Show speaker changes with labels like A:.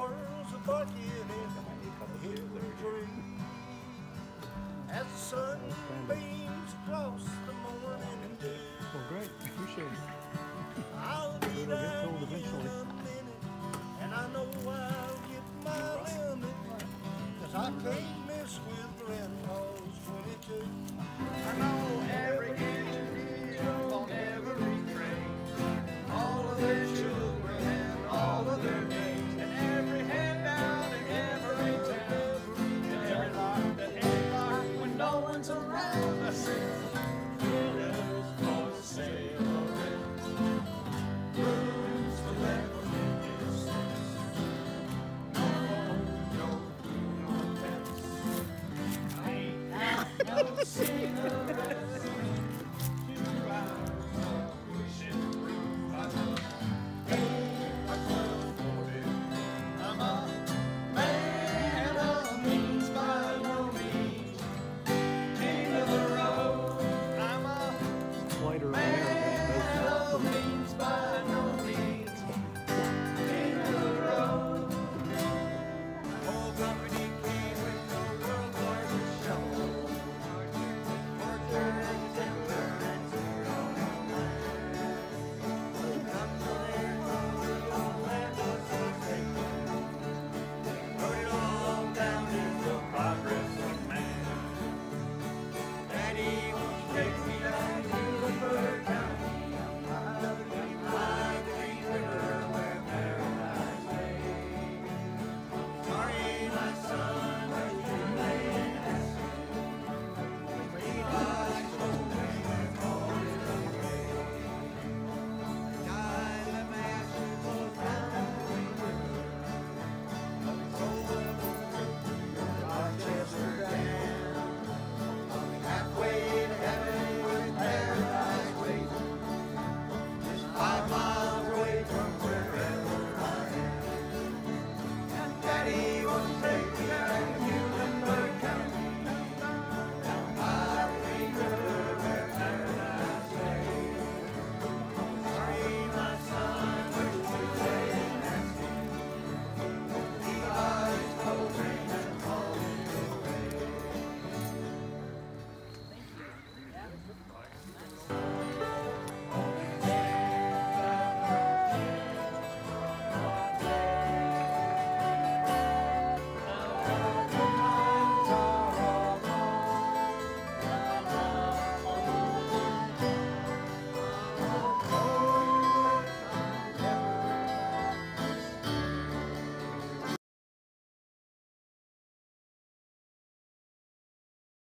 A: squirrels are barking in the hickory tree. As the sun beams across the morning dew.
B: Well, great. Appreciate it.
A: I'll be there in a minute, and I know I'll get my limit, 'cause I can't mess with Grandpa's 22.
C: I know every engineer on every train, all of their children and all of their names, and every hand down in every town, and every lock that ain't locked when no one's around. I sing widows for the sale of rent, blues for level innocence, no home, no food, no pets. I ain't got no cigarettes.